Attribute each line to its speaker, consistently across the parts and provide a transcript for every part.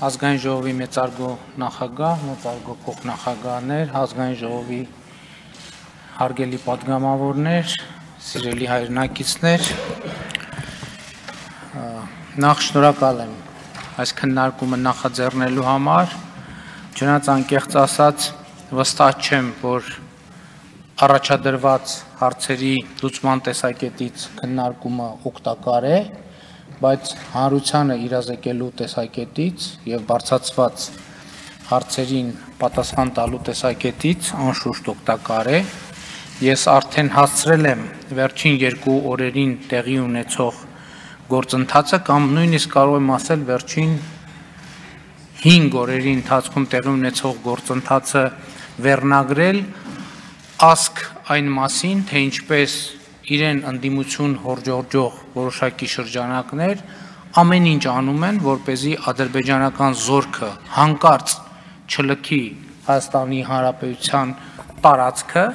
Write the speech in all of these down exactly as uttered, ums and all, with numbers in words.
Speaker 1: Ազգային ժողովի մեծարգո նախագահ, մեծարգո փոխնախագահներ, ազգային ժողովի հարգելի պատգամավորներ, սիրելի հայրենակիցներ, նախ շնորհակալ եմ այս քննարկումը նախաձեռնելու համար, չնայած անկեղծ ասած վստահ չեմ, որ առաջադրված հարցերի լուծման տեսակետից քննարկումը օգտակար է, բայց հանրությանը իրազեկելու տեսակետից եւ բարձրացված հարցերին պատասխան տալու տեսակետից անշուշտ օգտակար է։ Ես արդեն հասցրել եմ վերջին երկու օրերին տեղի ունեցող գործընթացը կամ նույնիսկ կարող եմ ասել վերջին հինգ օրերի ընթացքում տեղի ունեցող գործընթացը վերնագրել ասք այն մասին, թե ինչպես իրեն ընդդիմություն հորջորջող որոշակի շրջանակներ ամեն ինչ անում են, որպեսզի ադրբեջանական զորքը հանկարծ չլքի Հայաստանի Հանրապետության տարածքը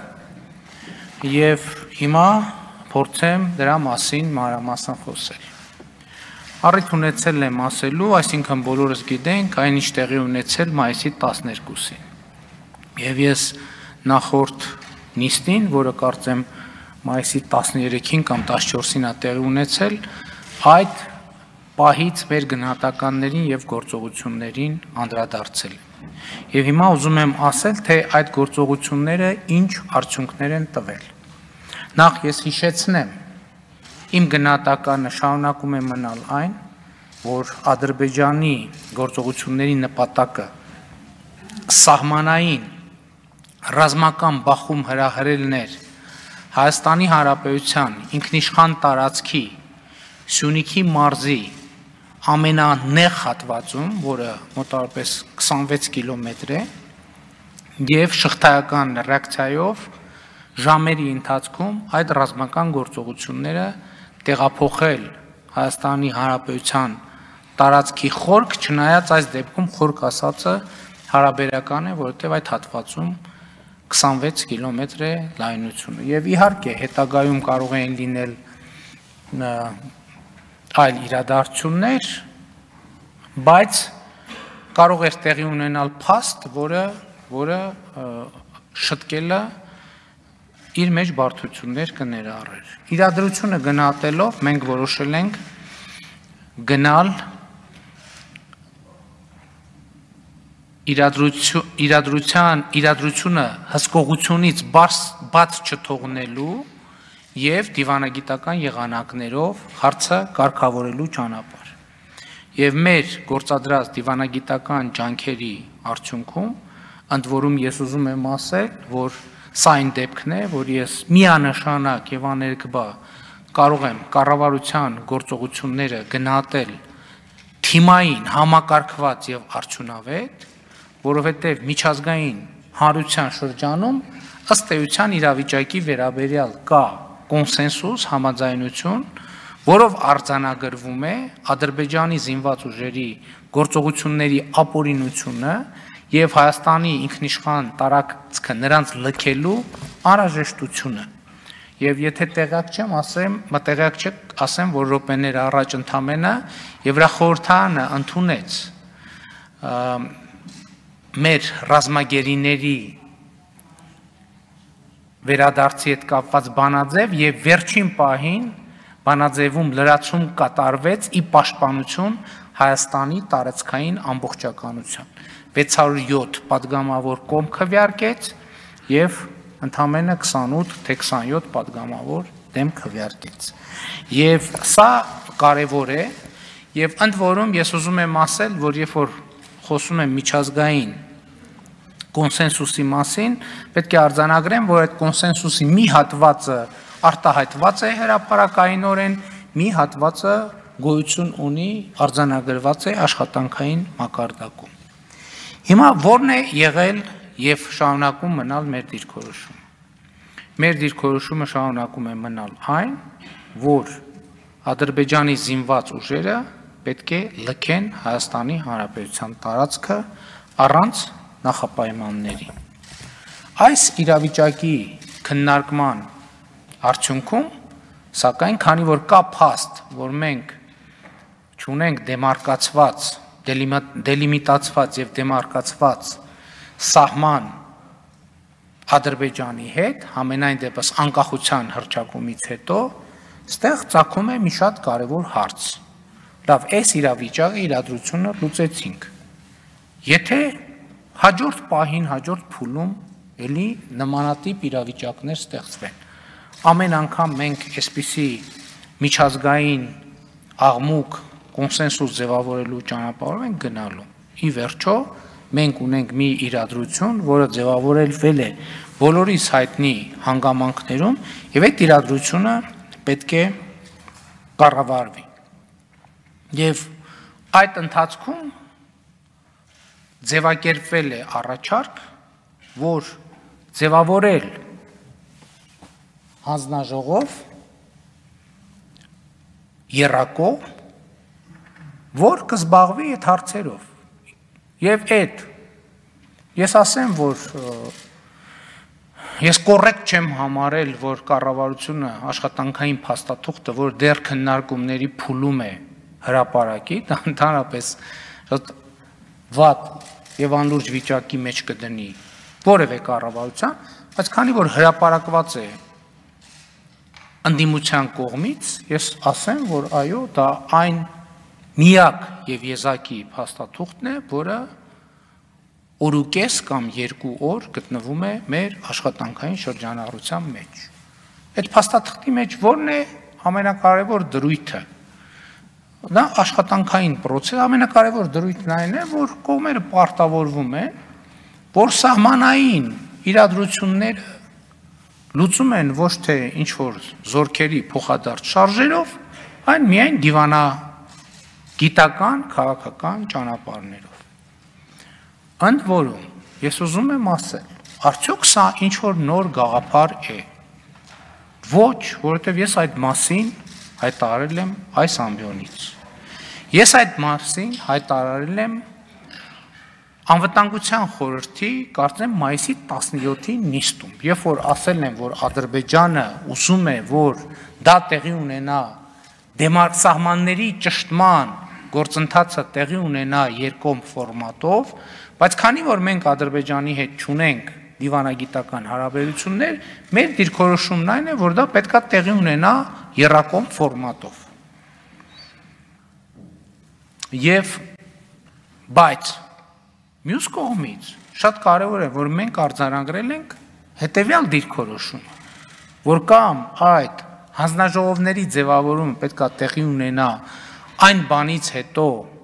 Speaker 1: եւ հիմա փորձեմ դրա մասին մանրամասն խոսել։ Առիթ ունեցել եմ ասելու, այսինքն բոլորս գիտենք, այն ինչ տեղի ունեցել մայիսի տասներկուսին։ Եվ ես նախորդ նիստին, որը կարծեմ մայիսի տասներեքին կամ տասնչորսին է տեղի ունեցել, այդ պահից մեր գնահատականներին եւ գործողություններին անդրադարձել։ Եվ հիմա ուզում եմ ասել, թե այդ գործողությունները ինչ արդյունքներ են տվել։ Նախ ես հիշեցնեմ, իմ գնահատականը շարունակում է մնալ այն, որ Ադրբեջանի գործողությունների նպատակը սահմանային ռազմական բախում հրահրելն էր Հայաստանի Հանրապետության ինքնիշխան տարածքի Սյունիքի մարզի ամենանեղ հատվածում, որը մոտավորապես քսանվեց կիլոմետր է, եւ շղթայական ռեակցիայով ժամերի ընթացքում այդ ռազմական գործողությունները տեղափոխել Հայաստանի Հանրապետության տարածքի խորք, չնայած այս դեպքում խորք ասածը հարաբերական է, որովհետեւ այդ հատվածում քսանվեց կիլոմետր է լայնությունը եւ իհարկե հետագայում կարող են լինել այլ իրադարձություններ, բայց կարող էր տեղի ունենալ փաստ, որը որը շտկելը իր մեջ բարդություններ կներառեր։ Իրադրությունը գնահատելով մենք որոշել ենք գնալ իրադրության իրադրությունը հսկողությունից բաց չթողնելու եւ դիվանագիտական եղանակներով հարցը կարգավորելու ճանապարհ։ Եվ մեր գործադրած դիվանագիտական ջանքերի արդյունքում ընդ որում ես ուզում եմ ասել, որ սա այն դեպքն է, որ ես միանշանակ եւ աներկբա կարող եմ կառավարության գործողությունները գնահատել թիմային, համակարգված եւ արդյունավետ, որովհետև միջազգային հանրության շրջանում ըստ էության իրավիճակի վերաբերյալ կա կոնսենսուս, համաձայնություն, որով արձանագրվում է Ադրբեջանի զինված ուժերի գործողությունների ապօրինությունը եւ Հայաստանի ինքնիշխան տարածքը նրանց լքելու անհրաժեշտությունը։ Եվ եթե տեղյակ չեմ, ասեմ, մտեղյակ չեք, ասեմ, որ րոպեներ առաջ ընդամենը Եվրախորհրդարանը ընդունեց մեր ռազմագերիների վերադարձի հետ կապված բանաձև եւ վերջին պահին բանաձևում լրացում կատարվեց ի պաշտպանություն Հայաստանի տարածքային ամբողջականության։ վեց հարյուր յոթ պատգամավոր կողմ քվեարկեց եւ ընդամենը քսանութ թե քսանյոթ պատգամավոր դեմ քվեարկեց։ Եվ սա կարեւոր է եւ ընդ որում ես ուզում եմ ասել, որ երբ որ խոսում եմ միջազգային կոնսենսուսի մասին, պետք է արձանագրեմ, որ այդ կոնսենսուսի մի հատվածը արտահայտված է հրապարակայինորեն, մի հատվածը գոյություն ունի, արձանագրված է աշխատանքային մակարդակում։ Հիմա ո՞րն է եղել եւ շարունակում մնալ մեր դիրքորոշումը։ Մեր դիրքորոշումը շարունակում է մնալ այն, որ Ադրբեջանի զինված ուժերը պետք է լքեն Հայաստանի Հանրապետության տարածքը առանց նախապայմանների։ Այս իրավիճակի քննարկման արդյունքում, սակայն քանի որ կա փաստ, որ մենք չունենք դեմարկացված դելիմիտացված եւ դեմարկացված սահման Ադրբեջանի հետ, համենայն դեպս անկախության հռչակումից հետո, ստեղ ծագում է մի շատ կարևոր հարց։ Լավ, այս իրավիճակը իրադրությունը լուծեցինք։ Եթե հաջորդ պահին, հաջորդ փուլում էլի նմանատիպ իրավիճակներ ստեղծվեն։ Ամեն անգամ մենք այսպիսի միջազգային աղմուկ, կոնսենսուս ձևավորելու ճանապարհով ենք գնալու։ Ի վերջո, մենք ունենք մի իրադրություն, որը ձևավորվել է բոլորիս հայտնի հանգամանքներում, եւ այդ իրադրությունը պետք է կառավարվի։ Եվ այդ ընթացքում ձևակերպվել է առաջարկ, որ ձևավորել հանձնաժողով երակո, որ կզբաղվի այդ հարցերով։ Եվ այդ, ես ասեմ, որ ես կոռեկտ չեմ համարել, որ կառավարությունը աշխատանքային փաստաթուղթը, որ դեռ քննարկումների փուլում է հրապարակի, դա ընդհանրապես վատ եւ անլուրջ վիճակի մեջ կդնի որևէ կառավարության, բայց քանի որ հրապարակված է ընդդիմության կողմից, ես ասեմ, որ այո, դա այն միակ եւ եզակի փաստաթուղթն է, որը օրուկես կամ երկու օր գտնվում է մեր աշխատանքային շրջանառության մեջ։ Այդ փաստաթղթի մեջ ո՞րն է ամենակարևոր դրույթը։ Դա աշխատանքային process, ամենակարևոր դրույթն այն է, որ կողմերը պարտավորվում են, որ սահմանային իրադրությունները լուծում են ոչ թե ինչ որ զորքերի փոխադարձ շարժերով, այլ միայն դիվանագիտական, քաղաքական ճանապարհներով։ Ընդ որում, ես ուզում եմ ասել, արդյոք սա ինչ որ նոր գաղափար է։ Ոչ, որովհետև ես այդ մասին հայտարարել եմ այս ամբիոնից։ Ես այդ մասին հայտարարել եմ Անվտանգության խորհրդի, կարծեմ մայիսի տասնյոթի նիստում, երբ որ ասել են, որ Ադրբեջանը ուզում է, որ դա տեղի ունենա դեմարկ սահմանների ճշտման գործընթացը տեղի ունենա երկկողմ ֆորմատով, բայց քանի որ մենք Ադրբեջանի հետ չունենք դիվանագիտական հարաբերություններ, մեր դիրքորոշումն այն է, որ դա պետքա տեղի ունենա եռակողմ ֆորմատով։ Եվ բայց մյուս կողմից շատ կարևոր է, որ մենք արձանագրել ենք հետևյալ դիրքորոշումը, որ կամ այդ հանձնաժողովների ձևավորումը պետք է տեղի ունենա այն բանից հետո,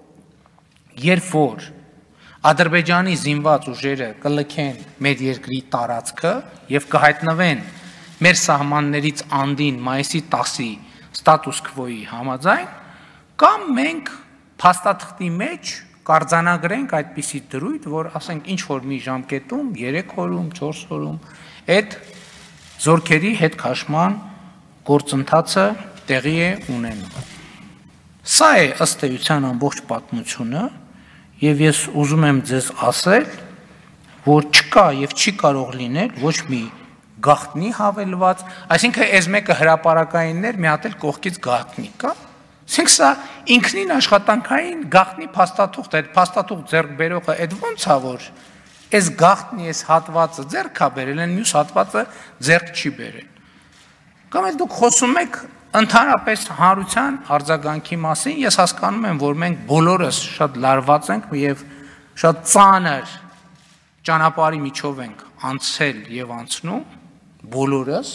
Speaker 1: երբ որ Ադրբեջանի զինված ուժերը կլքեն մեր երկրի տարածքը եւ կհայտնվեն մեր սահմաններից անդին մայիսի տասի ստատուս քվոյի համաձայն, կամ մենք փաստաթղթի մեջ կարձանագրենք այդպիսի դրույթ, որ ասենք ինչ որ մի ժամկետում, երեք օրում, չորս օրում այդ զորքերի հետ քաշման գործընթացը տեղի է ունենում։ Սա է ըստ էության ամբողջ պատմությունը, եւ ես ուզում եմ ձեզ ասել, որ չկա եւ չի կարող լինել ոչ մի գաղտնի հավելված, այսինքն այս մեկը հրապարակայիններ, մի հատ էլ կողքից գաղտնի կա։ Այսինքն սա ինքնին աշխատանքային գաղտնի փաստաթուղթ է, այդ փաստաթուղթ ձեռք բերողը այդ ո՞նց է, որ այս գաղտնի, այս հատվածը ձեռք է բերել, այն մյուս հատվածը ձեռք չի բերել։ Կամ էլ դուք խոսում եք ընդհանրապես հանրության արձագանքի մասին, ես հասկանում եմ, որ մենք բոլորս շատ լարված ենք եւ շատ ծանր ճանապարհի միջով ենք անցել եւ անցնում, բոլորս,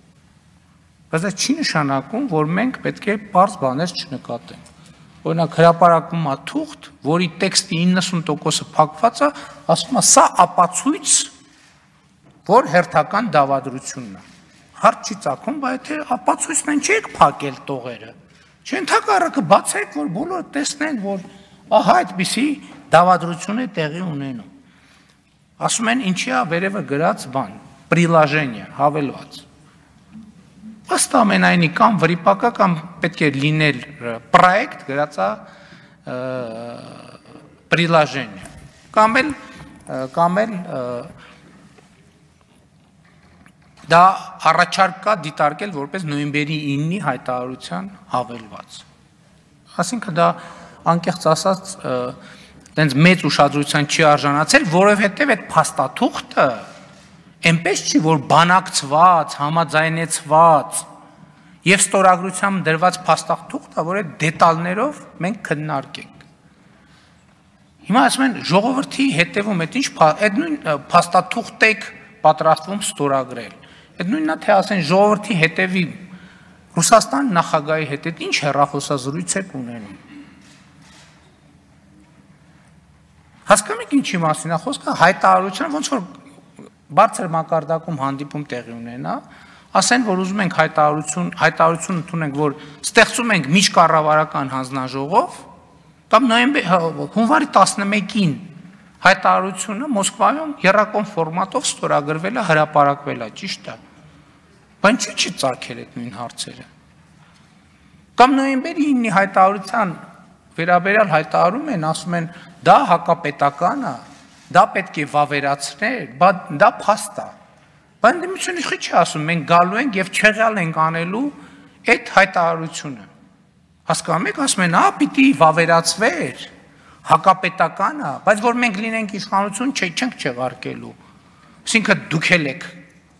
Speaker 1: բայց դա չի նշանակում, որ մենք պետք է բարձ բաներ չնկատենք։ Օրինակ հրապարակվում է թուղթ, որի տեքստի իննսուն տոկոսը փակված է, ասում է սա ապացույց, որ հերթական դավադրությունն է։ Հարց չի ծագում, բայց եթե ապացույցն են չեք փակել տողերը, չընդհակառակը բացեք, որ բոլորը տեսնեն, որ ահա այդպիսի դավադրություն է տեղի ունենում։ Ասում են ինչի է վերևը գրած բան, պրիլաժենիա, հավելված։ Ըստ ամենայնի կամ վրիպակա կամ պետք է լինել պրոյեկտ գրած է պրիլաժենիա, կամ էլ կամ էլ դա առաջարկ կա դիտարկել որպես նոյեմբերի իննի հայտարարության հավելված։ Այսինքն դա անկեղծ ասած տենց մեծ ուշադրության չի արժանացել, որովհետև այդ փաստաթուղթը այնպես չի, որ բանակցված, համաձայնեցված եւ ստորագրությամբ դրված փաստաթուղթ է, որ այդ դետալներով մենք քննարկենք։ Հիմա ասում են ժողովրդի հետևում այդ ինչ այդ նույն փաստաթուղթ եք պատրաստվում ստորագրել։ Այդ նույնն է թե ասեն ժողովրդի հետևի Ռուսաստան նախագահի հետ այդ ինչ հեռախոսազրույց եք ունենում։ Հասկանում եք ինչի մասին է խոսքը, հայտարարության ոնց որ բարձր մակարդակում հանդիպում տեղի ունենա, ասեն, որ ուզում ենք հայտարարություն, հայտարարություն ընդունենք, որ ստեղծում ենք միջկառավարական հանձնաժողով, կամ նոյեմբեր հունվարի տասնմեկին հայտարարությունը Մոսկվայում եռակոմ ֆորմատով ստորագրվել է, հրապարակվել է, ճիշտ է։ Բայց ինչի՞ չի ծագել այդ նույն հարցերը։ Կամ նոյեմբերի իննի հայտարարության վերաբերյալ հայտարարում են, ասում են, դա հակապետական է, դա պետք է վավերացնել, դա փաստ է։ Բայց ընդդիմությունը ինչի՞ չի ասում, մենք գալու ենք եւ չեղյալ ենք անելու այդ հայտարարությունը։ Հասկանում եք, ասում են, հա, պիտի վավերացվեր, հակապետական է, բայց որ մենք լինենք իշխանություն, չենք չեղարկելու։ Այսինքն դուք էլ եք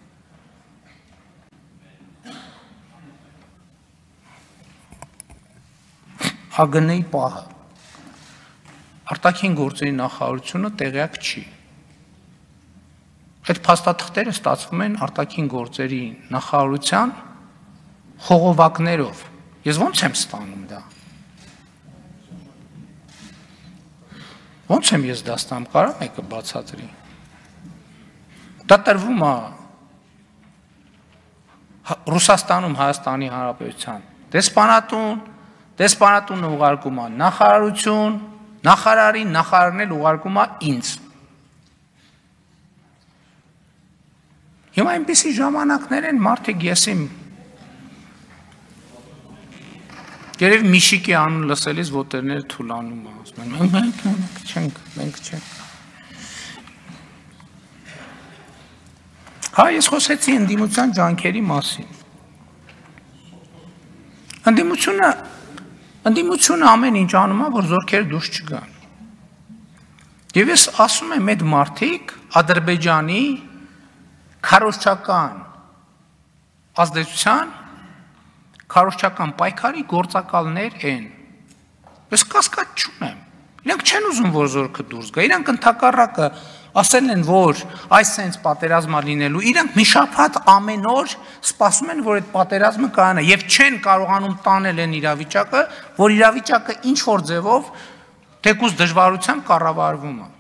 Speaker 1: ԱԳՆ-ի պահը։ Արտաքին գործերի նախարարությունը տեղյակ չի։ Այդ փաստաթղթերը ստացվում են արտաքին գործերի նախարարության խողովակներով։ Ես ո՞նց եմ ստանում դա։ Ո՞նց եմ ես դա ստանում, կարա՞մ եկը բացատրի։ Դա տրվում է Ռուսաստանում Հայաստանի Հանրապետության դեսպանատուն, դեսպանատունը ուղարկում է նախարարություն, նախարարին, նախարարն էլ ուղարկում է ինձ։ Հիմա այնպիսի ժամանակներ են, մարդիկ ես իմ Երև Միշիկի անուն լսելիս ոտերները թուլանում է, ասում են, մենք չենք, մենք չենք։ Հա, ես խոսեցի ընդդիմության ջանքերի մասին։ Ընդդիմությունը, ընդդիմությունը ամեն ինչ անում է, որ զորքերը դուրս չգան։ Եվ ես ասում եմ, այդ մարդիկ Ադրբեջանի քարոզչական ազդեցության քարոզչական պայքարի գործակալներ են։ Ես կասկած չունեմ։ Իրանք չեն ուզում, որ զորքը դուրս գա։ Իրանք ընդհակառակը ասել են, որ այս սենց պատերազմա լինելու, իրանք մի շաբաթ ամեն օր սպասում են, որ այդ պատերազմը կայանա եւ չեն կարողանում տանել այն իրավիճակը, որ իրավիճակը ինչ որ ձևով թեկուզ դժվարությամբ կառավարվում է։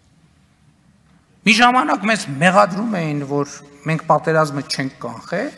Speaker 1: Մի ժամանակ մեզ մեղադրում էին, որ մենք պատերազմը չենք կանխել։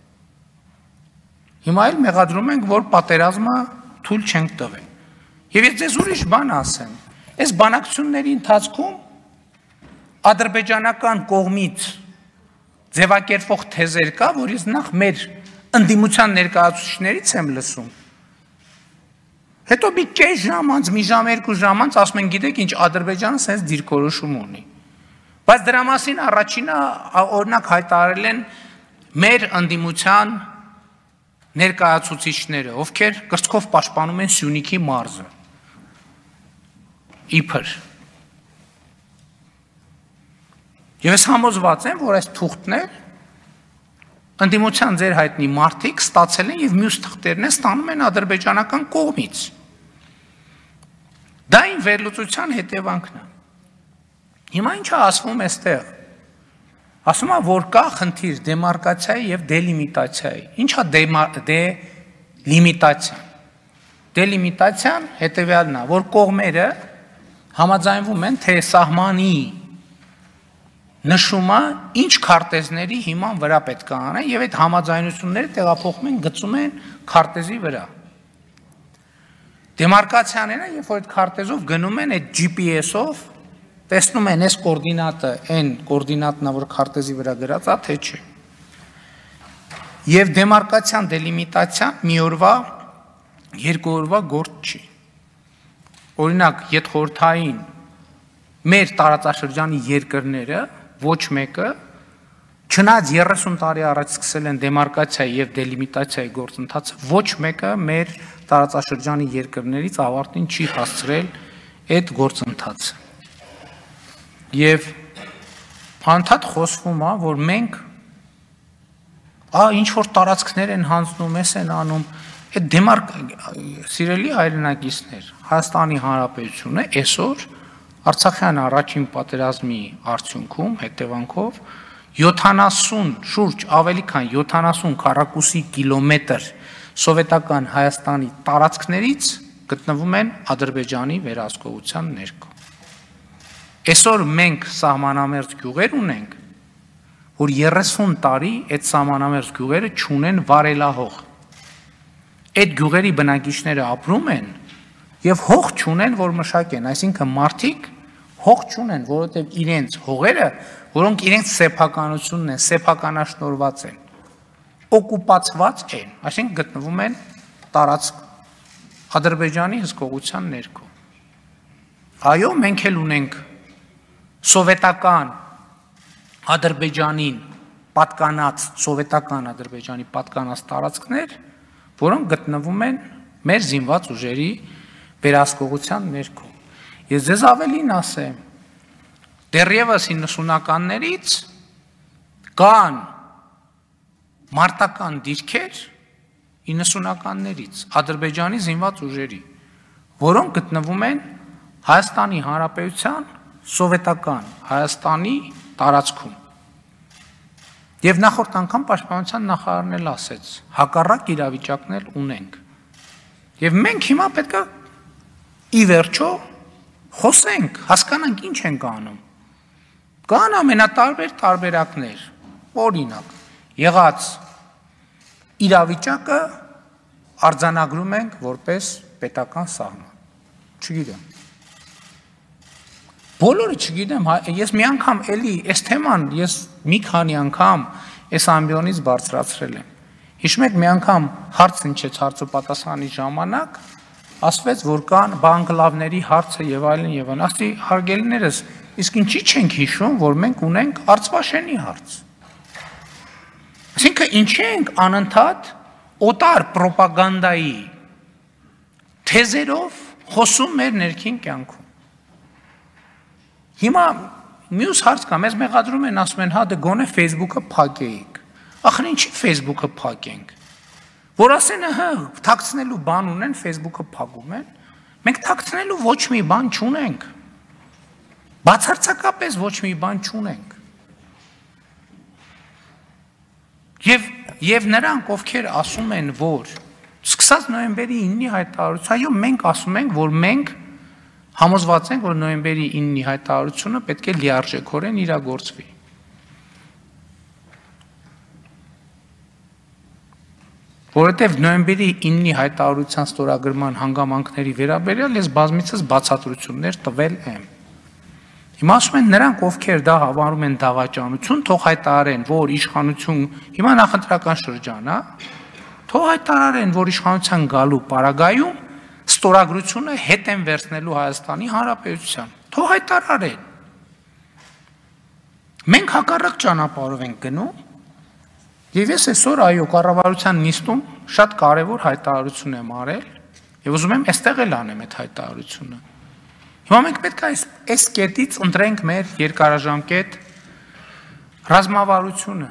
Speaker 1: Հիմա էլ մեղադրում ենք, որ պատերազմը թույլ չենք տվել։ Եվ ես ձեզ ուրիշ բան ասեմ, այս բանակցությունների ընթացքում ադրբեջանական կողմից ձևակերպվող թեզեր կա, որ ես նախ մեր ընդդիմության ներկայացուցիչներից եմ լսում։ Հետո մի կես ժամ անց, մի ժամ, երկու ժամ անց ասում են, գիտեք ինչ, Ադրբեջանը սենց դիրքորոշում ունի։ Բայց դրա մասին առաջինը օրինակ հայտարարել են մեր ընդդիմության ներկայացուցիչները, ովքեր կրծքով պաշտպանում են Սյունիքի մարզը։ Իբր։ Եվ ես համոզված եմ, որ այս թուղթներ ընդդիմության ձեր հայտնի մարդիկ ստացել են եւ մյուս թղթերն ստանում են ադրբեջանական կողմից։ Դա այն վերլուծության հետևանքն է։ Հիմա ինչա ասվում այստեղ։ Ասում է, որ կա խնդիր դեմարկացիայի եւ դելիմիտացիայի։ Ինչա դելիմիտացիան։ Դելիմիտացիան հետեւյալն է, որ կողմերը համաձայնվում են, թե սահմանի նշումը ինչ քարտեզների հիման վրա պետք է անեն եւ այդ համաձայնությունները տեղափոխում են, գծում են քարտեզի վրա։ Դեմարկացիաները, երբ որ այդ քարտեզով գնում են այդ G P S-ով, տեսնում են այս կոորդինատը, այն կոորդինատն է, որ քարտեզի վրա գրած է, թե չէ։ Եվ դեմարկացիան, դելիմիտացիան մի օրվա, երկու օրվա գործ չի։ Օրինակ, յետխորհրդային մեր տարածաշրջանի երկրները ոչ մեկը Չնայած երեսուն տարի առաջ սկսել են դեմարկացիա եւ դելիմիտացիայի գործընթացը, ոչ մեկը մեր տարածաշրջանի երկրներից ավարտին չի հասցրել այդ գործընթացը։ Եվ անդադ խոսվում է, որ մենք ա ինչ որ տարածքներ են հանձնում, էս են անում, այդ դեմարկ սիրելի հայրենակիցներ, Հայաստանի Հանրապետությունը այսօր Արցախյան առաջին պատերազմի արդյունքում հետևանքով յոթանասուն շուրջ ավելի քան յոթանասուն քառակուսի կիլոմետր սովետական Հայաստանի տարածքներից գտնվում են Ադրբեջանի վերահսկողության ներքո։ Այսօր մենք սահմանամերձ գյուղեր ունենք, որ երեսուն տարի այդ սահմանամերձ գյուղերը չունեն վարելահող։ Այդ գյուղերի բնակիչները ապրում են եւ հող չունեն, որ մշակեն, այսինքն մարդիկ հող չունեն, որովհետեւ իրենց հողերը, որոնք իրենց սեփականությունն են, սեփականաշնորհված են, օկուպացված են, այսինքն գտնվում են տարածք Ադրբեջանի հսկողության ներքո։ Այո, մենք էլ ունենք սովետական Ադրբեջանին պատկանած, սովետական Ադրբեջանի պատկանած տարածքներ, որոնք գտնվում են մեր զինված ուժերի վերահսկողության ներքո։ Ես ձեզ ավելին ասեմ, դեռևս իննսունականներից կան մարտական դիրքեր իննսունականներից Ադրբեջանի զինված ուժերի, որոնք գտնվում են Հայաստանի Հանրապետության սովետական Հայաստանի տարածքում։ Եվ նախորդ անգամ պաշտպանության նախարարն էլ ասեց, հակառակ իրավիճակներ ունենք։ Եվ մենք հիմա պետք է ի վերջո խոսենք, հասկանանք ինչ ենք անում։ Կան ամենատարբեր տարբերակներ, օրինակ, եղած իրավիճակը արձանագրում ենք որպես պետական սահման։ Չգիտեմ։ Բոլորը չգիտեմ, ես մի անգամ էլի այս թեման ես մի քանի անգամ այս ամբիոնից բարձրացրել եմ։ Հիշում եք մի անգամ հարց հնչեց հարց ու պատասխանի ժամանակ, ասվեց, որ կան բանկլավների հարցը եւ այլն եւ այլն։ Ասի հարգելիներս, իսկ ինչի չենք հիշում, որ մենք ունենք Արցվաշենի հարց։ Այսինքն ինչի ենք անընդհատ օտար ռոպագանդայի թեզերով խոսում մեր ներքին կյանքում։ Հիմա մյուս հարց կա, մեզ մեղադրում են, ասում են, հա դե գոնե Facebook-ը փակեիք։ Ախր ինչի Facebook-ը փակենք։ Որ ասեն, հա, թաքցնելու բան ունեն, Facebook-ը փակում են։ Մենք թաքցնելու ոչ մի բան չունենք։ Բացարձակապես ոչ մի բան չունենք։ Եվ եւ նրանք, ովքեր ասում են, որ սկսած նոյեմբերի իննի հայտարարություն, այո, մենք ասում ենք, որ մենք համոզված ենք, որ նոյեմբերի իննի հայտարարությունը պետք է լիարժեքորեն իրագործվի։ Որովհետև նոյեմբերի իննի հայտարարության ստորագրման հանգամանքների վերաբերյալ ես բազմիցս բացատրություններ տվել եմ։ Հիմա ասում են նրանք, ովքեր դա հավանում են դավաճանություն, թող հայտարարեն, որ իշխանություն, հիմա նախընտրական շրջան, հա, թող հայտարարեն, որ իշխանության գալու պարագայում ստորագրությունը հետ են վերցնելու Հայաստանի Հանրապետության։ Թող հայտարարեն։ Մենք հակառակ ճանապարհով ենք գնում, եւ ես այսօր այո կառավարության նիստում շատ կարեւոր հայտարարություն եմ արել, եւ ուզում եմ այստեղ էլ անեմ այդ հայտարարությունը։ Հիմա մենք պետք է այս այս կետից ընտրենք մեր երկարաժամկետ ռազմավարությունը։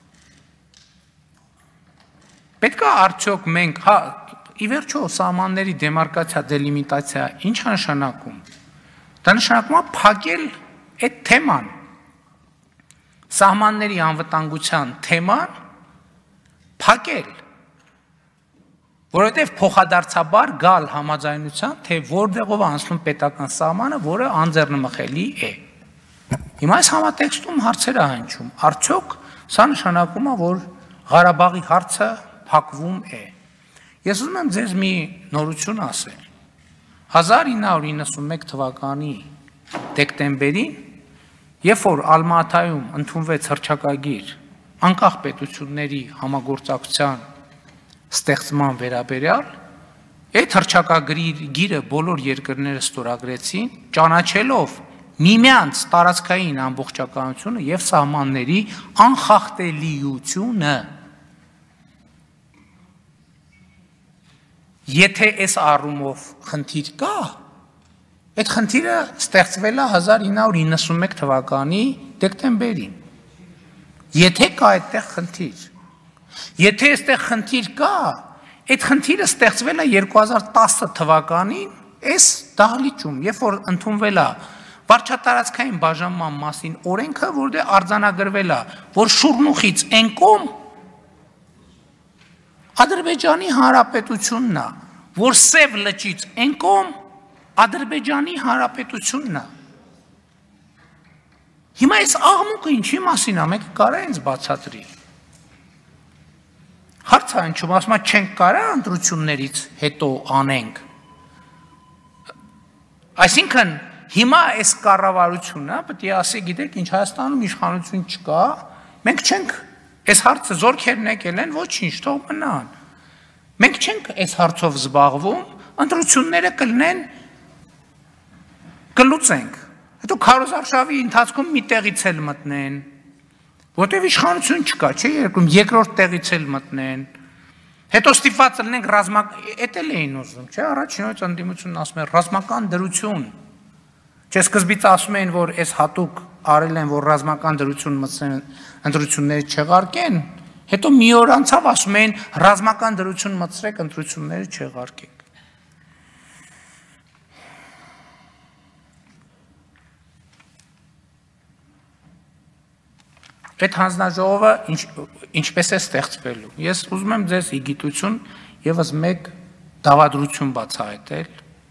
Speaker 1: Պետք է արդյոք մենք, հա, ի վերջո սահմանների դեմարկացիա, դելիմիտացիա ինչ է նշանակում։ Դա նշանակում է փակել այդ թեման։ Սահմանների անվտանգության թեման փակել։ Որովհետև փոխադարձաբար գալ համաձայնության, թե որտեղով անցնում պետական սահմանը, որը անձեռնմխելի է։ Հիմա այս համատեքստում հարցեր է հնչում։ Արդյոք սա նշանակում է, որ Ղարաբաղի հարցը փակվում է։ Ես ուզում եմ ձեզ մի նորություն ասել։ հազար ինը հարյուր իննսունմեկ թվականի դեկտեմբերին, երբ որ Ալմատայում ընդունվեց հռչակագիր անկախ պետությունների համագործակցության ստեղծման վերաբերյալ, այդ հռչակագրի գիրը բոլոր երկրները ստորագրեցին, ճանաչելով միմյանց տարածքային ամբողջականությունը եւ սահմանների անխախտելիությունը։ Եթե այս առումով խնդիր կա, այդ խնդիրը ստեղծվել է հազար ինը հարյուր իննսունմեկ թվականի դեկտեմբերին։ Եթե կա այդտեղ խնդիր, եթե այստեղ խնդիր կա, այդ խնդիրը ստեղծվել է երկու հազար տասը թվականին, այս դահլիճում, երբ որ ընդունվել է վարչատարածքային բաժանման մասին օրենքը, որտեղ արձանագրվել է, որ Շուռնուխից այն կողմ Ադրբեջանի Հանրապետությունն է, որ Սև լճից այն կողմ Ադրբեջանի Հանրապետությունն է։ Հիմա այս աղմուկը ինչի մասին է, մեկը կարա ինձ բացատրի։ Հարց է հնչում, ասում է չենք կարա ընտրություններից հետո անենք։ Այսինքն հիմա այս կառավարությունը պետք է ասի, գիտեք ինչ, Հայաստանում իշխանություն չկա, մենք չենք այս հարցը զորքերն եկել են, ոչինչ, թող մնան։ Մենք չենք այս հարցով զբաղվում, ընտրությունները կլինեն, կլուծենք։ Հետո քարոզարշավի ընթացքում մի տեղից էլ մտնեն, որտեղ իշխանություն չկա, չէ՞ երկրում, երկրորդ տեղից էլ մտնեն։ Հետո ստիպված լինենք ռազմական, էդ էլ էին ուզում, չէ՞, առաջինորդ ընդդիմությունն ասում է ռազմական դրություն։ Չէ, սկզբից ասում էին, որ այս հատուկ արել են, որ ռազմական դրություն մտցնեն, ընտրությունները չեղարկեն, հետո մի օր անցավ ասում էին ռազմական դրություն մտցրեք, ընտրությունները չեղարկեք։ Այդ հանձնաժողովը ինչպես է ստեղծվելու։ Ես ուզում եմ ձեզ ի գիտություն ևս մեկ դավադրություն բացահայտել։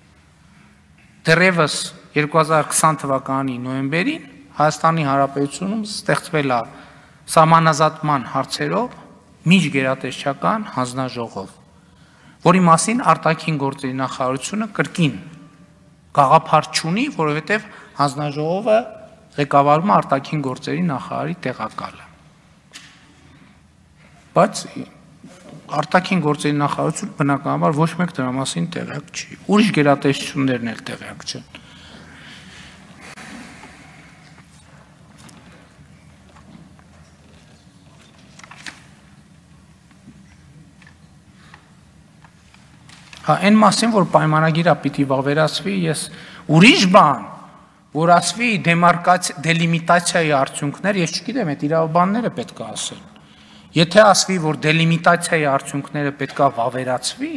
Speaker 1: Դեռևս երկու հազար քսան թվականի նոյեմբերին Հայաստանի Հանրապետությունում ստեղծվել է սահմանազատման հարցերով միջգերատեսչական հանձնաժողով, որի մասին արտաքին գործերի նախարարությունը կրկին գաղափար չունի, որովհետև հանձնաժողովը ղեկավարում է արտաքին գործերի նախարարի տեղակալը։ Բայց արտաքին գործերի նախարարությունը բնականաբար ոչ մեկ դրա մասին տեղյակ չի։ Ուրիշ գերատեսչություններն էլ տեղյակ չեն։ Հա, այն մասին, որ պայմանագիրը պիտի վավերացվի, ես ուրիշ բան, որ ասվի դելիմիտացիայի արդյունքներ, ես չգիտեմ, այդ իրավաբանները պետք է ասեն։ Եթե ասվի, որ դելիմիտացիայի արդյունքները պետք է վավերացվի,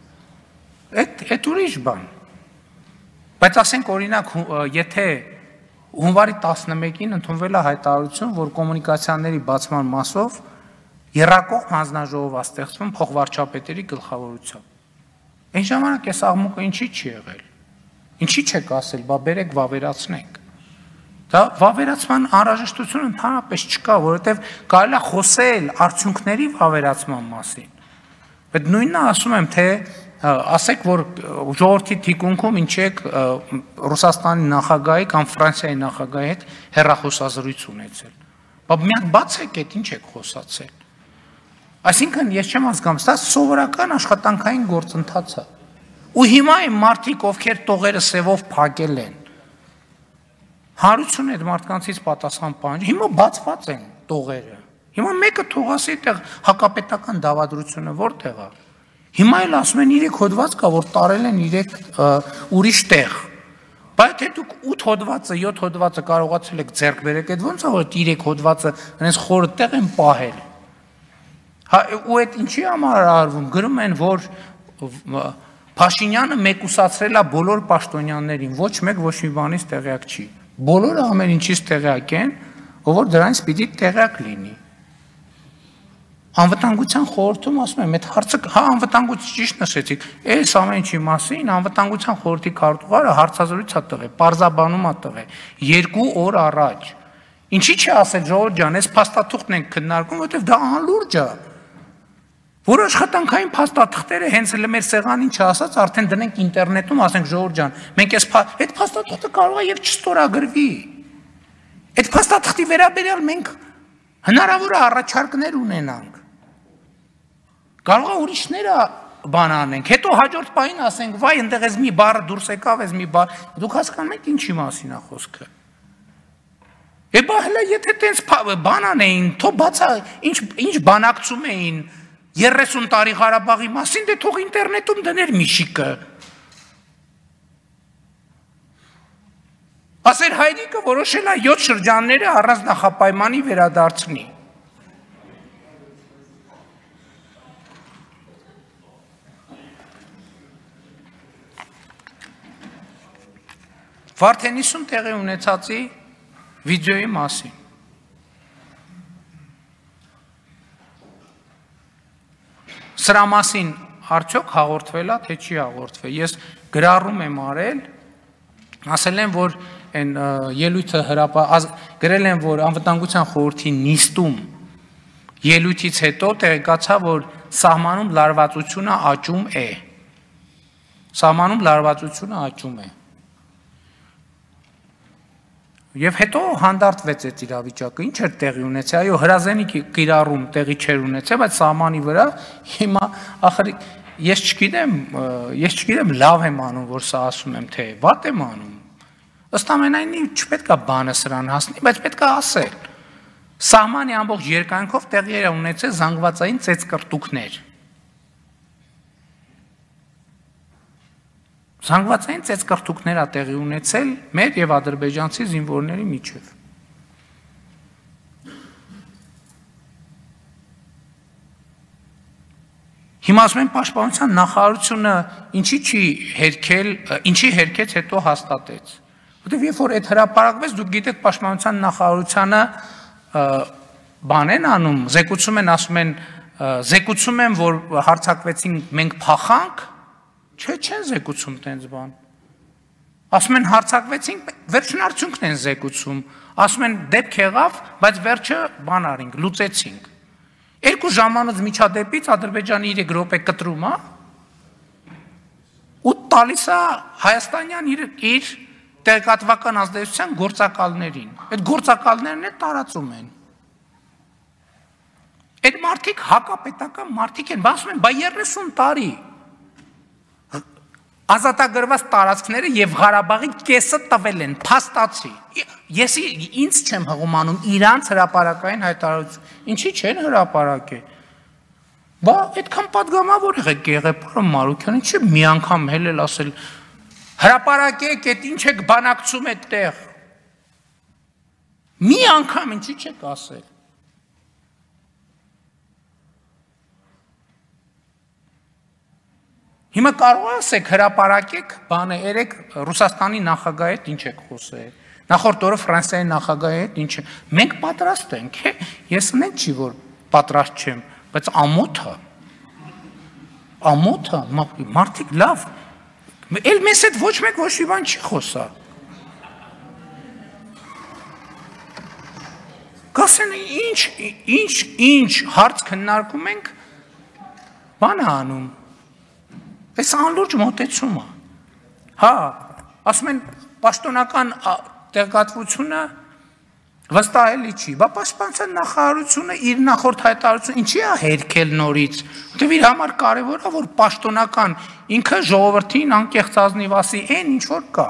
Speaker 1: այդ ուրիշ բան։ Բայց ասենք օրինակ, եթե հունվարի տասնմեկին ընդունվել է հայտարարություն, որ կոմունիկացիաների բացման մասով եռակողմ հանձնաժողով է ստեղծվում փոխվարչապետերի գլխավորությամբ։ Այն ժամանակ այս աղմուկը ինչի չի եղել։ Ինչի չեք ասել, բա բերեք վավերացնենք։ Դա վավերացման անհրաժեշտություն ընդհանրապես չկա, որովհետև կարելի է խոսել արդյունքների վավերացման մասին։ Բայց նույնն ասում եմ, թե ասեք, որ ժողովրդի թիկունքում ինչ եք Ռուսաստանի նախագահի կամ Ֆրանսիայի նախագահի հետ հեռախոսազրույց ունեցել։ Բա միակ բացեք այդ ինչ եք խոսացել։ Այսինքն ես չեմ հասկանում, դա սովորական աշխատանքային գործընթաց է։ Ու հիմա այն մարդիկ, ովքեր տողերը սևով փակել են, հանրությունը այդ մարդկանցից պատասխան պահանջի, հիմա բացված են տողերը։ Հիմա մեկը թող ասի այդտեղ հակապետական դավադրությունը որտեղ է։ Հիմա էլ ասում են երեք հոդված կա, որ տարել են երեք ուրիշ տեղ։ Բայց թե դուք ութ հոդվածը, յոթ հոդվածը կարողացել եք ձեռք բերեք, այդ ո՞նց է, որ երեք հոդվածը այնպես խորը տեղ են պահել։ Հա, ու այդ ինչի համար արվում, գրում են, որ Փաշինյանը մեկուսացրել է բոլոր պաշտոնյաներին, ոչ մեկ ոչ մի բանից տեղյակ չի։ Բոլորը ամեն ինչից տեղյակ են, ով որ դրանից պիտի տեղյակ լինի։ Անվտանգության խորհրդում ասում եմ, այդ հարցը, հա, անվտանգություն ճիշտ նշեցիք, այս ամեն ինչի մասին անվտանգության խորհրդի քարտուղարը հարցազրույց է տվել, պարզաբանում է տվել երկու օր առաջ։ Ինչի՞ չի ասել ժողովուրդ ջան, այս փաստաթուղթն ենք քննարկում, որովհետև դա անլուրջ է։ Որ աշխատանքային փաստաթղթերը հենց էլ մեր սեղանին չասած արդեն դնենք ինտերնետում, ասենք ժողովուրդ ջան, մենք այս այդ փաստաթղթը կարող է եւ չստորագրվի։ Այդ փաստաթղթի վերաբերյալ մենք հնարավոր է առաջարկներ ունենանք։ Կարող է ուրիշները բան անենք, հետո հաջորդ պահին ասենք, վայ, այնտեղ էս մի բառը դուրս եկավ, էս մի բառ, դուք հասկանում եք ինչի մասին է խոսքը։ Էբա հələ եթե տենց բան անեին, թող բացա, ինչ ինչ բանակցում էին երեսուն տարի Ղարաբաղի մասին, դե թող ինտերնետում դներ Միշիկը։ Ասեր հայրիկը որոշել է յոթ շրջանները առանց նախապայմանի վերադարձնի։ Վարդենիսում տեղի ունեցածի վիդեոյի մասին։ Սրա մասին արդյոք հաղորդվել է, թե չի հաղորդվել։ Ես գրառում եմ արել, ասել եմ, որ այն ելույթը հրապար, գրել եմ, որ անվտանգության խորհրդի նիստում ելույթից հետո տեղեկացա, որ սահմանում լարվածությունը աճում է։ Սահմանում լարվածությունը աճում է։ Եվ հետո հանդարտվեց այդ իրավիճակը, ինչ էր տեղի ունեցել, այո, հրազենի կիրառում տեղի չէր ունեցել, բայց սահմանի վրա հիմա ախր ես չգիտեմ, ես չգիտեմ լավ եմ անում, որ սա ասում եմ, թե վատ եմ անում։ Ըստ ամենայնի չպետք է բանը սրան հասնի, բայց պետք է ասել։ Սահմանի ամբողջ երկայնքով տեղի էր ունեցել զանգվածային ծեծկռտուքներ։ Զանգվածային ծեծկռտուքներ ա տեղի ունեցել մեր եւ ադրբեջանցի զինվորների միջև։ Հիմա ասում են պաշտպանության նախարարությունը ինչի չի հերքել, ինչի հերքեց հետո հաստատեց։ Որտեւ երբ որ այդ հրապարակվեց, դուք գիտեք պաշտպանության նախարարությունը բան են անում, զեկուցում են, ասում են, զեկուցում են, որ հարձակվեցին, մենք փախանք, չէ, չեն զեկուցում տենց բան։ Ասում են հարձակվեցինք, վերջին արդյունքն են զեկուցում, ասում են դեպք եղավ, բայց վերջը բան արինք, լուծեցինք։ Երկու ժամանոց միջադեպից Ադրբեջանի երեք րոպե կտրում է, ու տալիս է հայաստանյան իր իր տեղեկատվական ազդեցության գործակալներին։ Այդ գործակալներն էլ տարածում են։ Այդ մարդիկ հակապետական մարդիկ են, ասում են, բա երեսուն տարի ազատագրված տարածքները եւ Ղարաբաղի կեսը տվել են, փաստացի։ Ես ինձ չեմ հղումանում իրանց հրապարակային հայտարարություն։ Ինչի չեն հրապարակել։ Բա այդքան падգամավոր եղեք Գեղեփարը Մարուկյանը, չի մի անգամ հելել ասել հրապարակեք, այդ ինչ եք բանակցում այդտեղ։ Մի անգամ ինչի չեք ասել։ Հիմա կարող ասեք հրապարակեք, բանը երեք Ռուսաստանի նախագահի հետ ինչ եք խոսել։ Նախորդ օրը Ֆրանսիայի նախագահի հետ ինչ է։ Մենք պատրաստ ենք, ես նենց չի որ պատրաստ չեմ, բայց ամոթը ամոթը մարդիկ լավ։ Էլ մեզ հետ ոչ մեկ ոչ մի բան չի խոսա։ Կասեն ինչ ինչ ինչ հարց քննարկում ենք, բան է անում։ Այս անլուրջ մոտեցում է։ Հա, ասում են պաշտոնական տեղեկատվությունը վստահելի չի, բա պաշտպանության նախարարությունը իր նախորդ հայտարարությունը ինչի է հերքել նորից, որտեղ իր համար կարևոր է, որ պաշտոնական ինքը ժողովրդին անկեղծ ազնիվ ասի այն ինչ որ կա։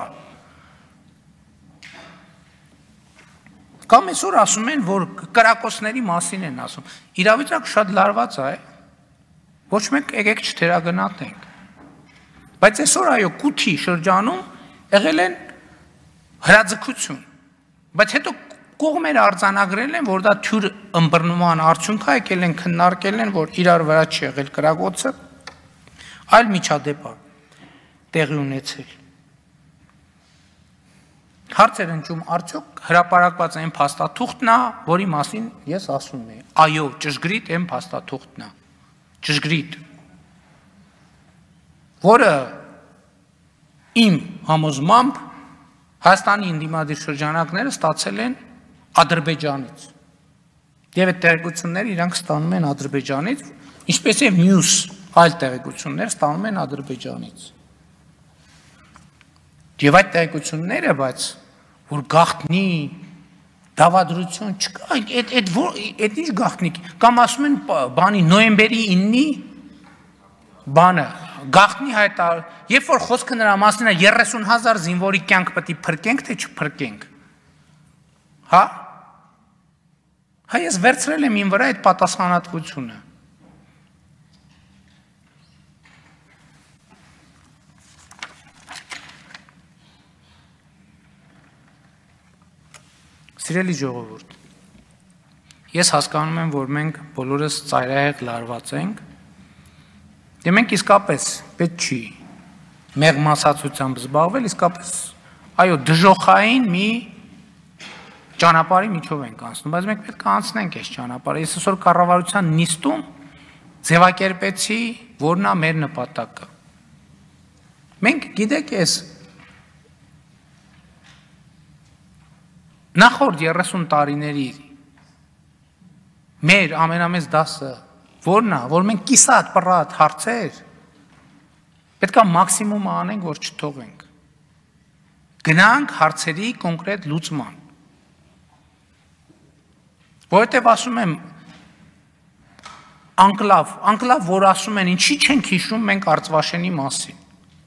Speaker 1: Կամ այսօր ասում են, որ կրակոցների մասին են ասում։ Իրավիճակը շատ լարված է, ոչ մեկ եկեք չթերագնահատենք։ Բայց այսօր այո կութի շրջանում եղել են հրաձգություն, բայց հետո կողմերը արձանագրել են, որ դա թյուր ըմբռնման արդյունք է, եկել են քննարկել են, որ իրար վրա չի եղել կրակոցը, այլ միջադեպ է տեղի ունեցել։ Հարց էր ընջում, արդյոք հրապարակված այն փաստաթուղթն է, որի մասին ես ասում եմ, այո, ճշգրիտ այն փաստաթուղթն է, ճշգրիտ, որը իմ համոզմամբ Հայաստանի ընդդիմադիր շրջանակները ստացել են Ադրբեջանից։ Եվ այդ տեղեկությունները իրանք ստանում են Ադրբեջանից, ինչպես եւ մյուս այլ տեղեկություններ ստանում են Ադրբեջանից։ Եվ այդ տեղեկությունները, բայց որ գաղտնի դավադրություն չկա, այդ այդ այդ ինչ գաղտնիք, կամ ասում են բանի նոյեմբերի իննի բանը գաղտնի հայտար, երբ որ խոսքը նրա մասին է երեսուն հազար զինվորի կյանք պետք է փրկենք, թե չփրկենք։ Հա, Հա ես վերցրել եմ իմ վրա այդ պատասխանատվությունը։ Սիրելի ժողովուրդ, ես հասկանում եմ, որ մենք բոլորս ծայրահեղ լարված ենք, եւ մենք իսկապես պետք չի մեղմասացությամբ զբաղվել, իսկապես այո, դժոխային մի ճանապարհի միջով ենք անցնում, բայց մենք պետք է անցնենք այս ճանապարհը։ Ես այսօր կառավարության նիստում ձևակերպեցի, որն է մեր նպատակը։ Մենք գիտեք, ես նախորդ երեսուն տարիների մեր ամենամեծ դասը որն է, որ մենք կիսատ պռատ հարցեր պետք է մաքսիմումը անենք, որ չթողենք։ Գնանք հարցերի կոնկրետ լուծման։ Որովհետև ասում եմ անկլավ, անկլավ, որ ասում են ինչի չենք հիշում մենք Արցվաշենի մասին։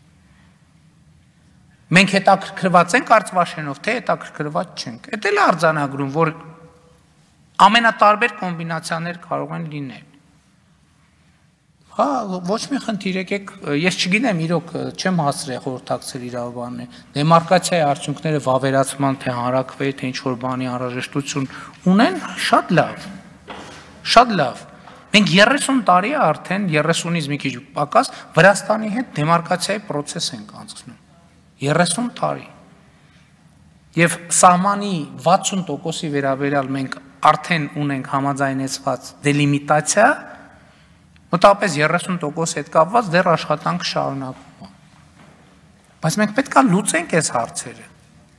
Speaker 1: Մենք հետաքրքրված ենք Արցվաշենով, թե հետաքրքրված չենք։ Էդ էլ արձանագրում, որ ամենատարբեր կոմբինացիաներ կարող են լինել։ Հա, ոչ մի խնդիր, եկեք, ես չգիտեմ, իրոք չեմ հասցրել խորհրդակցել իրավաբաններ, դեմարկացիայի արդյունքները վավերացման, թե հանրաքվեի, թե ինչ-որ բանի անհրաժեշտություն ունեն, շատ լավ, շատ լավ։ Մենք երեսուն տարի է արդեն, երեսունից մի քիչ պակաս, Վրաստանի հետ դեմարկացիայի պրոցես ենք անցնում, երեսուն տարի։ Եվ սահմանի վաթսուն տոկոսի վերաբերյալ մենք արդեն ունենք համաձայնեցված դելիմիտացիա, մոտավորապես երեսուն տոկոս հետ կապված դեռ աշխատանք շարունակվում է։ Բայց մենք պետք է լուծենք այս հարցերը։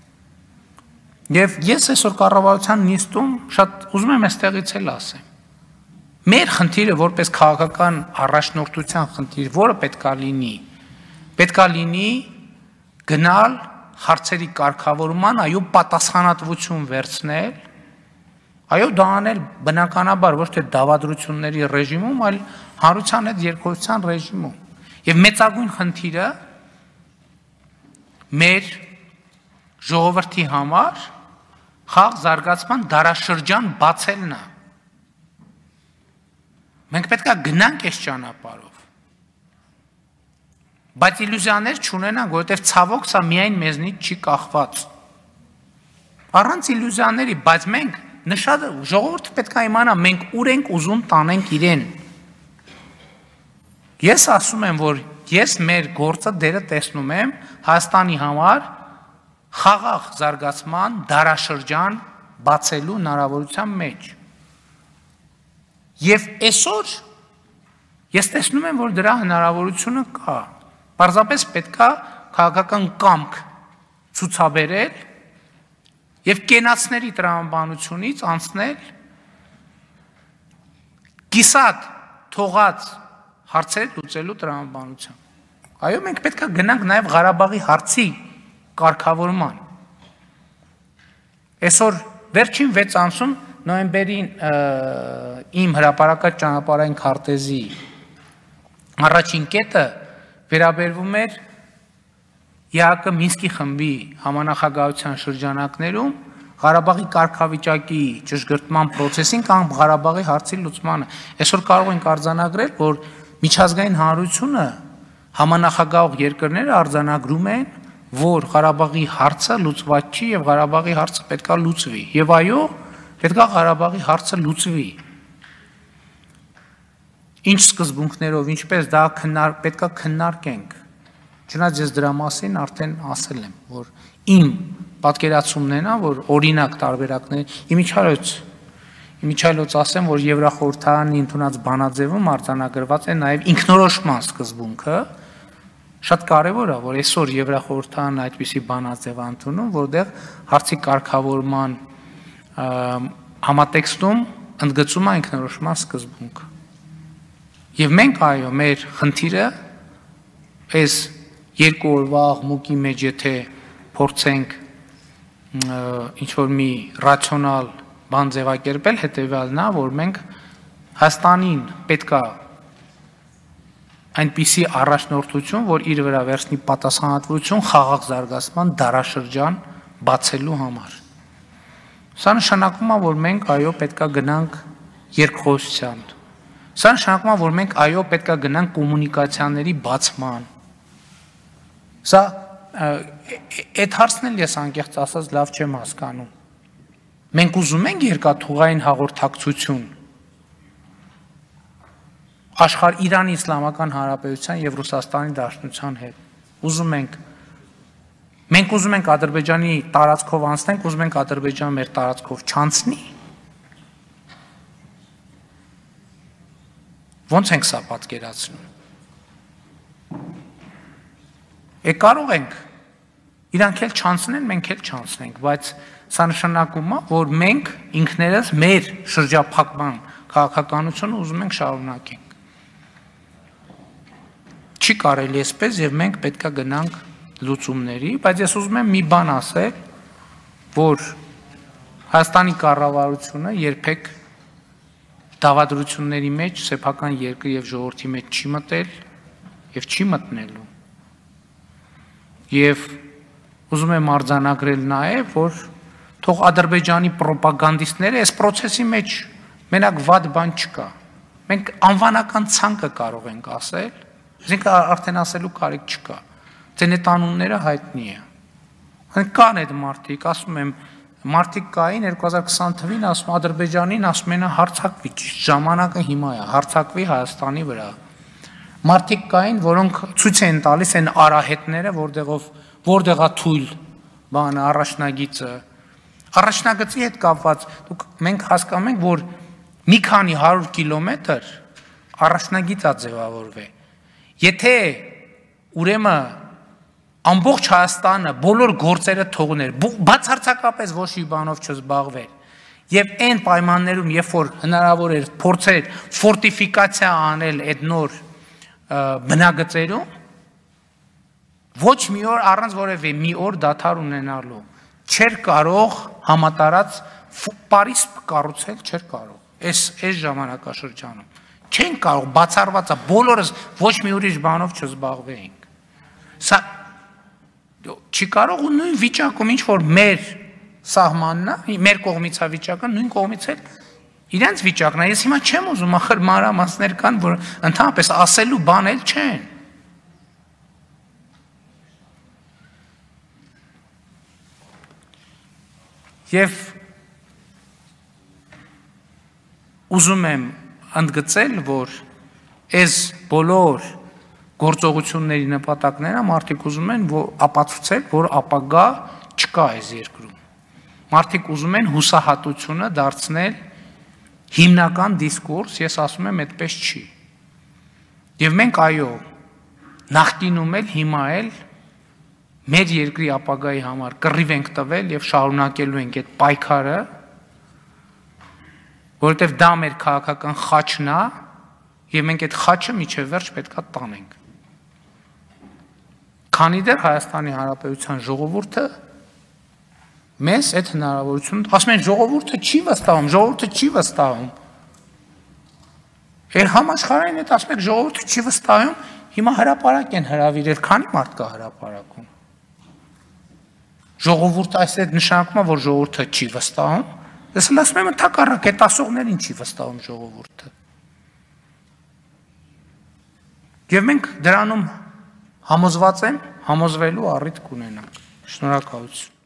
Speaker 1: Եվ ես այսօր կառավարության նիստում շատ ուզում եմ այստեղից էլ ասեմ։ Մեր խնդիրը որպես քաղաքական առաջնորդության խնդիր, որը պետք է լինի, պետք է լինի գնալ հարցերի կարգավորման, այո, պատասխանատվություն վերցնել, այո, դա անել բնականաբար ոչ թե դավադրությունների ռեժիմում, այլ հանրության հետ երկխոսության ռեժիմում։ Եվ մեծագույն խնդիրը մեր ժողովրդի համար խաղ զարգացման դարաշրջան բացելն է։ Մենք պետք է գնանք այս ճանապարհով։ Բայց իլյուզիաներ չունենանք, որովհետև ցավոք սա միայն մեզնից չի կախված։ Առանց իլյուզիաների, բայց մենք նշած ժողովուրդը պետք է իմանա մենք ուր ենք ուզում տանենք իրեն։ Ես ասում եմ, որ ես մեր գործը դերը տեսնում եմ Հայաստանի համար խաղաղ զարգացման դարաշրջան բացելու հնարավորության մեջ։ Եվ այսօր ես տեսնում եմ, որ դրա հնարավորությունը կա։ Պարզապես պետք է քաղաքական կամք ցուցաբերել եւ կենացների տրամաբանությունից անցնել կիսատ թողած հարցեր լուծելու տրամաբանության։ Այո, մենք պետք է գնանք նաեւ Ղարաբաղի հարցի կարգավորման։ Այսօր վերջին վեց ամսում նոյեմբերին իմ հրապարակած ճանապարհային քարտեզի առաջին կետը վերաբերվում էր ԵԱԿ Մինսկի խմբի համանախագահության շրջանակներում Ղարաբաղի կարգավիճակի ճշգրտման process-ին կամ Ղարաբաղի հարցի լուծմանը։ Այսօր կարող ենք արձանագրել, որ միջազգային հանրությունը համանախագահող երկրները արձանագրում են, որ Ղարաբաղի հարցը լուծված չի եւ Ղարաբաղի հարցը պետք է լուծվի։ Եվ այո, պետք է Ղարաբաղի հարցը լուծվի։ Ինչ սկզբունքներով, ինչպես դա քննար, պետք է քննարկենք։ Չնայած ես դրա մասին արդեն ասել եմ, որ իմ պատկերացումն է նա, որ օրինակ տարբերակներ, իմիջիայլոց, իմիջիայլոց ասեմ, որ Եվրախորհրդարանի ընդունած բանաձևում արձանագրված է նաև ինքնորոշման սկզբունքը, շատ կարևոր է, որ այսօր Եվրախորհրդարանը այդպիսի բանաձև ընդունում, որտեղ հարցի կարգավորման համատեքստում ընդգծում է ինքնորոշման սկզբունքը։ Եվ մենք այո, մեր խնդիրը այս երկու օրվա աղմուկի մեջ եթե փորձենք ինչ-որ մի ռացիոնալ բան ձևակերպել, հետևյալն է, որ մենք Հայաստանին պետք է այնպիսի առաջնորդություն, որ իր վրա վերցնի պատասխանատվություն խաղաղ զարգացման դարաշրջան բացելու համար։ Սա նշանակում է, որ մենք այո պետք է գնանք երկխոսության։ Սա նշանակում է, որ մենք այո պետք է գնանք կոմունիկացիաների բացման։ Սա այդ հարցն էլ ես անկեղծ ասած լավ չեմ հասկանում։ Մենք ուզում ենք երկաթուղային հաղորդակցություն աշխարհ Իրանի Իսլամական Հանրապետության եւ Ռուսաստանի Դաշնության հետ։ Ուզում ենք Մենք ուզում ենք Ադրբեջանի տարածքով անցնենք, ուզում ենք Ադրբեջանը մեր տարածքով չանցնի։ Ոնց ենք սա պատկերացնում։ Է կարող ենք իրանք էլ չանցնեն, մենք էլ չանցնենք, բայց սա նշանակում է, որ մենք ինքներս մեր շրջափակման քաղաքականությունը ուզում ենք շարունակենք։ Չի կարելի այսպես եւ մենք պետք է գնանք լուծումների, բայց ես ուզում եմ մի բան ասել, որ Հայաստանի կառավարությունը երբեք դավադրությունների մեջ սեփական երկրի եւ ժողովրդի մեջ չի մտել եւ չի մտնելու։ Եվ ուզում եմ արձանագրել նաեւ, որ թող Ադրբեջանի ռոպագանդիստները այս process-ի մեջ մենակ վատ բան չկա։ Մենք անվանական ցանկը կարող ենք ասել, այսինքն արդեն ասելու կարիք չկա։ Ձենետ անունները հայտնի է։ Կան այդ մարդիկ, ասում եմ, մարդիկ կային երկու հազար քսան թվականին, ասում Ադրբեջանին, ասում են հարձակվի, ժամանակը հիմա է, հարձակվի Հայաստանի վրա։ Մարդիկ կային, որոնք ցույց են տալիս են արահետները, որտեղով որտեղա թույլ բանը առաջնագիծը։ Առաջնագծի հետ կապված դուք մենք հասկանում ենք, որ մի քանի հարյուր կիլոմետր առաջնագիծ է ձևավորվել։ Եթե ուրեմն ամբողջ Հայաստանը բոլոր գործերը թողներ, բացարձակապես ոչ մի բանով չզբաղվեր, եւ այն պայմաններում, երբ որ հնարավոր էր փորձեր ֆորտիֆիկացիա անել այդ նոր բնագծերում, ոչ մի օր առանց որևէ մի օր դադար ունենալու չէր կարող համատարած Պարիս կառուցել, չէր կարող։ Այս այս ժամանակաշրջանում չեն կարող բացառված է բոլորս ոչ մի ուրիշ բանով չզբաղվեինք։ Սա չի կարող ու նույն վիճակում ինչ որ մեր սահմանն է, մեր կողմից է վիճակը, նույն կողմից էլ իրենց վիճակն է։ Ես հիմա չեմ ուզում, ախր մանրամասներ կան, որ ընդհանրապես ասելու բան էլ չեն։ Եվ ուզում եմ ընդգծել, որ այս բոլոր գործողությունների նպատակները մարդիկ ուզում են ապացուցել, որ ապագա չկա այս երկրում։ Մարդիկ ուզում են հուսահատությունը դարձնել հիմնական դիսկուրս, ես ասում եմ, այդպես չի։ Եվ մենք այո, նախկինում էլ, հիմա էլ մեր երկրի ապագայի համար կռիվ ենք տվել եւ շարունակելու ենք այդ պայքարը, որովհետեւ դա մեր քաղաքական խաչն է եւ մենք այդ խաչը միջև վերջ պետքա տանենք։ Քանի դեռ Հայաստանի Հանրապետության ժողովուրդը մեզ այդ հնարավորությունը, ասում են ժողովուրդը չի վստահում, ժողովուրդը չի վստահում։ Էր համաշխարհային այդ ասում եք ժողովուրդը չի վստահում, հիմա հրապարակ են հրավիրել, քանի մարդ կա հրապարակում։ Ժողովուրդը այսպես նշանակում է, որ ժողովուրդը չի վստահում, ես ասում եմ ընդհակառակ այդ ասողներին չի վստահում ժողովուրդը։ Եվ մենք դրանում համոզված եմ, համոզվելու առիթ կունենանք։ Շնորհակալություն։